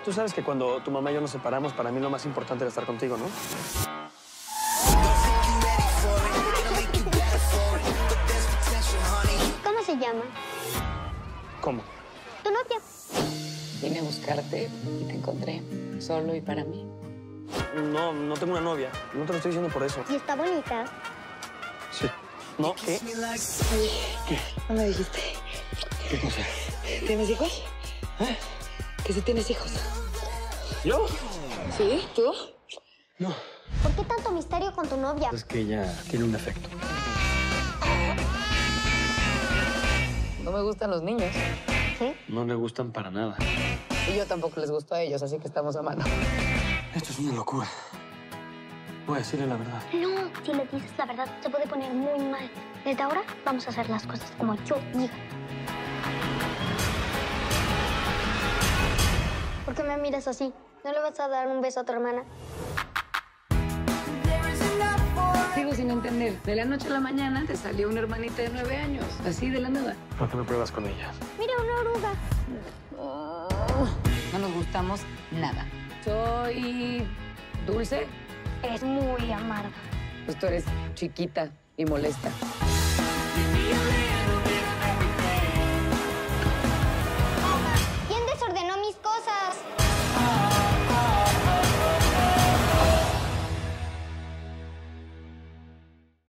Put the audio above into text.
Tú sabes que cuando tu mamá y yo nos separamos, para mí lo más importante era estar contigo, ¿no? ¿Cómo se llama? ¿Cómo? ¿Tu novia? Vine a buscarte y te encontré, solo y para mí. No, no tengo una novia. No te lo estoy diciendo por eso. ¿Y está bonita? Sí. ¿No? ¿Qué? ¿Qué? No me dijiste. ¿Qué cosa? ¿Tienes hijos? ¿Eh? ¿Que si tienes hijos? ¿Yo? ¿Sí? ¿Tú? No. ¿Por qué tanto misterio con tu novia? Es que ella tiene un defecto. No me gustan los niños. ¿Sí? No le gustan para nada. Y yo tampoco les gusto a ellos, así que estamos a mano. Esto es una locura. Voy a decirle la verdad. No, si le dices la verdad, se puede poner muy mal. Desde ahora vamos a hacer las cosas como yo diga. ¿Por qué me miras así? ¿No le vas a dar un beso a tu hermana? Sigo sin entender. De la noche a la mañana te salió una hermanita de 9 años, así de la nada. ¿Por qué me pruebas con ella? Mira, una oruga. No nos gustamos nada. Soy dulce, Eres muy amarga. pues tú eres chiquita y molesta. Give me a